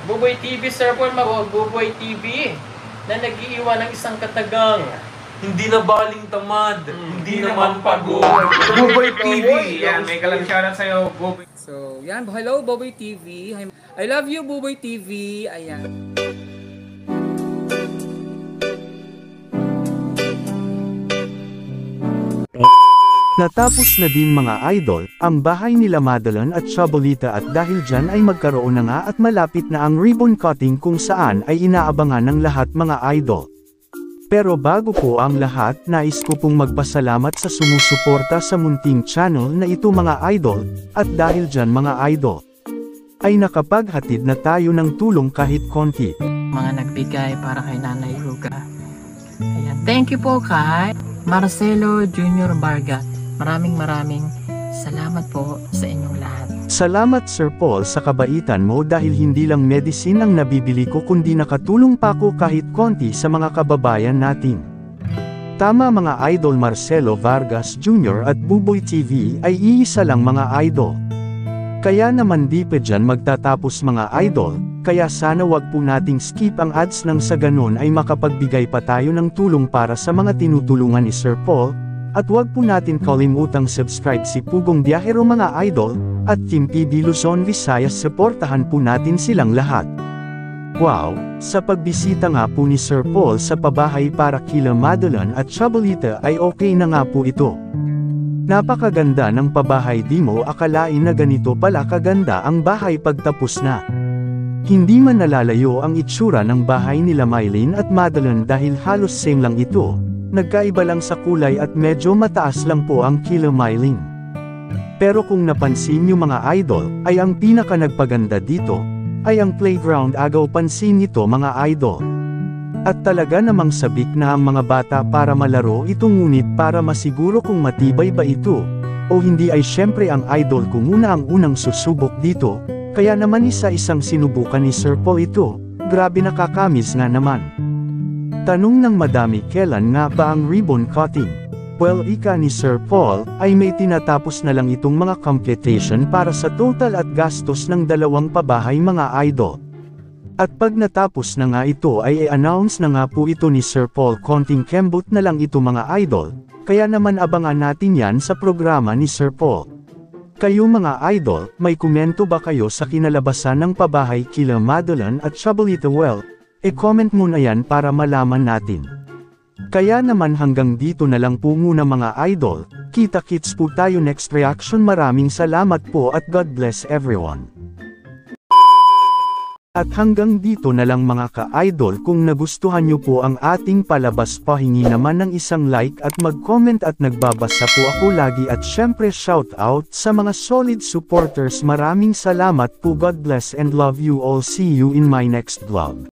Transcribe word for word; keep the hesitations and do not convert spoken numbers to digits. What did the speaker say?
Buboy T V, Sir Paul, mag Buboy T V na nag-iiwan ng isang katagang. Hindi na baling tamad, Hmm. hindi naman pagod. Buboy T V. Yan, may kalang shoutout sa'yo, Buboy. So, yan. Hello, Buboy T V. I love you, Buboy T V. Ayan. Natapos na din mga idol, ang bahay nila Madeline at Chabolita at dahil dyan ay magkaroon na nga at malapit na ang ribbon cutting kung saan ay inaabangan ng lahat mga idol. Pero bago po ang lahat, nais ko pong magpasalamat sa sumusuporta sa munting channel na ito mga idol, at dahil dyan mga idol, ay nakapaghatid na tayo ng tulong kahit konti. Mga nagbigay para kay Nanay Ruga. Ayan. Thank you po kay Marcelo Junior Vargas. Maraming maraming salamat po sa inyong lahat. Salamat Sir Paul sa kabaitan mo dahil hindi lang medicine ang nabibili ko kundi nakatulong pa ko kahit konti sa mga kababayan natin. Tama mga idol, Marcelo Vargas Junior at Buboy T V ay iisa lang mga idol. Kaya naman di pa dyan magtatapos mga idol, kaya sana wag po nating skip ang ads nang sa ganun ay makapagbigay pa tayo ng tulong para sa mga tinutulungan ni Sir Paul. At wag po natin kalimutang subscribe si Pugong Biyahero mga idol, at Team P B Luzon Visayas, supportahan po natin silang lahat. Wow, sa pagbisita nga po ni Sir Paul sa pabahay para kila Madeline at Chabolita ay okay na nga po ito. Napakaganda ng pabahay, di mo akalain na ganito pala kaganda ang bahay pagtapos na. Hindi man nalalayo ang itsura ng bahay nila Mylene at Madeline dahil halos same lang ito. Nagkaiba lang sa kulay at medyo mataas lang po ang kila Mylene. Pero kung napansin nyo mga idol, ay ang pinaka nagpaganda dito, ay ang playground. Agaw pansin nito mga idol. At talaga namang sabik na ang mga bata para malaro ito, ngunit para masiguro kung matibay ba ito, o hindi ay syempre ang idol ko muna ang unang susubok dito, kaya naman isa-isang sinubukan ni Sir Paul ito. Grabe, nakakamiss nga naman. Tanong ng madami, kailan nga ba ang ribbon cutting? Well, ika ni Sir Paul, ay may tinatapos na lang itong mga completion para sa total at gastos ng dalawang pabahay mga idol. At pag natapos na nga ito ay i-announce na nga po ito ni Sir Paul, konting kembot na lang ito mga idol, kaya naman abangan natin yan sa programa ni Sir Paul. Kayo mga idol, may komento ba kayo sa kinalabasan ng pabahay kila Madeline at Chabolita? Well, e-comment mo na yan para malaman natin. Kaya naman hanggang dito na lang po muna mga idol, kita-kits po tayo next reaction. Maraming salamat po at God bless everyone. At hanggang dito na lang mga ka-idol, kung nagustuhan nyo po ang ating palabas, pahingi naman ng isang like at mag-comment, at nagbabasa po ako lagi, at syempre shout out sa mga solid supporters. Maraming salamat po. God bless and love you all. See you in my next vlog.